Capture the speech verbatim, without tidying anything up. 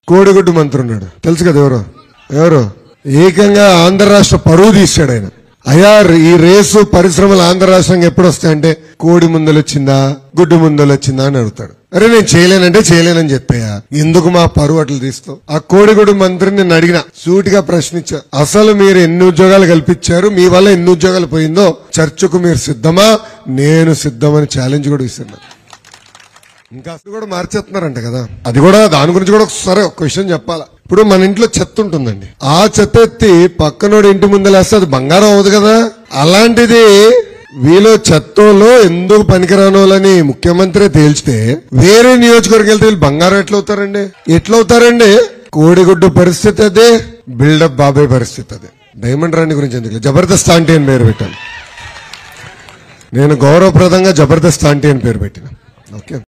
కోడిగుడ్డు మంత్రి ఉన్నాడు, తెలుసు కదా ఎవరు ఎవరు ఏకంగా ఆంధ్ర రాష్ట్ర పరువు తీశాడు ఆయన. అయ్యా ఈ రేసు పరిశ్రమలు ఆంధ్ర రాష్ట్రంగా ఎప్పుడు వస్తాయంటే కోడి ముందలు వచ్చిందా గుడ్డు ముందలు వచ్చిందా అని అడుగుతాడు. అరే నేను చేయలేనంటే చేయలేనని చెప్పాయా, ఎందుకు మా పరువు అట్లు తీస్తావు? ఆ కోడిగుడ్డు మంత్రిని నేను అడిగిన, సూటిగా ప్రశ్నించా, అసలు మీరు ఎన్ని ఉద్యోగాలు కల్పించారు, మీ వల్ల ఎన్ని ఉద్యోగాలు పోయిందో చర్చకు మీరు సిద్ధమా? నేను సిద్ధమని ఛాలెంజ్ కూడా ఇస్తున్నా. ఇంకా అసలు కూడా మార్చేస్తున్నారంట కదా, అది కూడా దాని గురించి కూడా ఒకసారి ఒక విషయం చెప్పాలా. ఇప్పుడు మన ఇంట్లో చెత్త ఉంటుందండి, ఆ చెత్త ఎత్తి పక్కనోడు ఇంటి ముందలేస్తే అది బంగారం అవ్వదు కదా. అలాంటిది వీలో చెత్తలో ఎందుకు పనికిరానోళ్ళని ముఖ్యమంత్రి తేల్చితే వేరే నియోజకవర్గం వెళ్తే వీళ్ళు బంగారం ఎట్లా అవుతారండి? ఎట్లా అవుతారండి? కోడిగుడ్డు పరిస్థితి అదే, బిల్డప్ బాబాయ్ పరిస్థితి అదే. డైమండ్ రాణి గురించి ఎందుకు, జబర్దస్త్ ఆంటీ అని పేరు పెట్టాను నేను, గౌరవప్రదంగా జబర్దస్త్ ఆంటీ అని పేరు పెట్టిన. ఓకే.